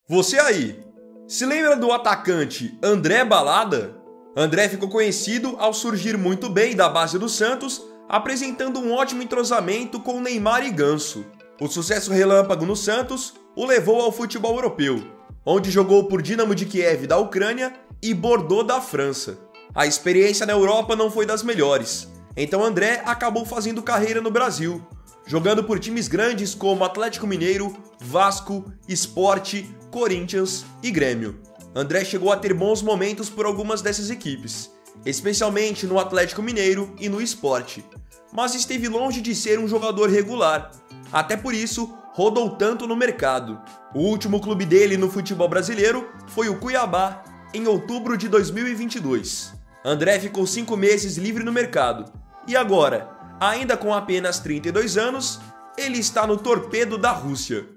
Você aí, se lembra do atacante André Balada? André ficou conhecido ao surgir muito bem da base do Santos, apresentando um ótimo entrosamento com Neymar e Ganso. O sucesso relâmpago no Santos o levou ao futebol europeu, onde jogou por Dinamo de Kiev da Ucrânia e Bordeaux da França. A experiência na Europa não foi das melhores, então André acabou fazendo carreira no Brasil, jogando por times grandes como Atlético Mineiro, Vasco, Sport, Corinthians e Grêmio. André chegou a ter bons momentos por algumas dessas equipes, especialmente no Atlético Mineiro e no Sport, mas esteve longe de ser um jogador regular, até por isso rodou tanto no mercado. O último clube dele no futebol brasileiro foi o Cuiabá, em outubro de 2022. André ficou 5 meses livre no mercado, e agora, ainda com apenas 32 anos, ele está no Torpedo da Rússia.